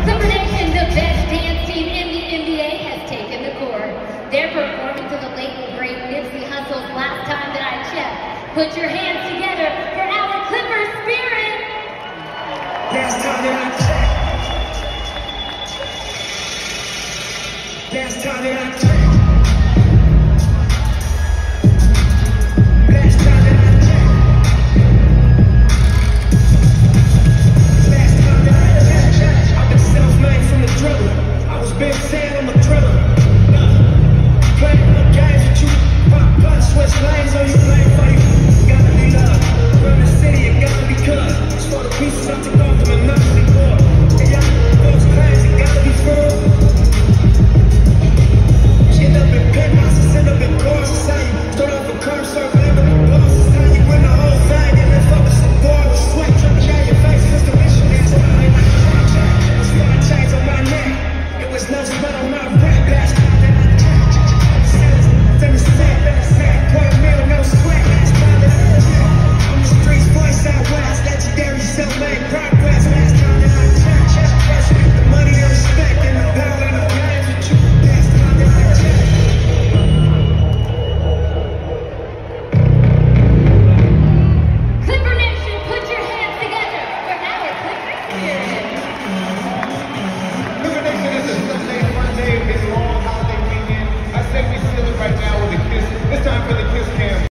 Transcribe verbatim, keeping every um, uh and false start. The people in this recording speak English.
Clipper Nation, the best dance team in the N B A, has taken the court. They're performing to the late and great Nipsey Hussle's Last Time That I Checked. Put your hands together for our Clipper spirit. Last time that I checked. Last time that I checked. Last time that I checked. Last time that I checked. I've been self-made from the driller. I was big saying I'm a driller. Playing the games with you. Pop, pop, switch lanes on you, play for you. Gotta be love. Run the city, it gotta be cut. It's for the pieces I took off from my mouth before. Hey, y'all, those claims, it gotta be full. End up in penthouses, end up in courses. How you start off a curve circle, end up in bosses. How you win the whole thing and then focus on board with sweat dripping down your face. It's the mission, that's why I ain't like a contract. A star chains on my neck. It was no sweat on my back. Last time that I checked. Then it's set, then it's set. Quarter mil, no sweat. Last time that I checked. On the streets, voice out west. Legendary self-made progress. Last time that I checked. The money, the respect, and the power and the games with you. Last time that I checked. Clipper Nation, put your hands together for our Clipper spirit.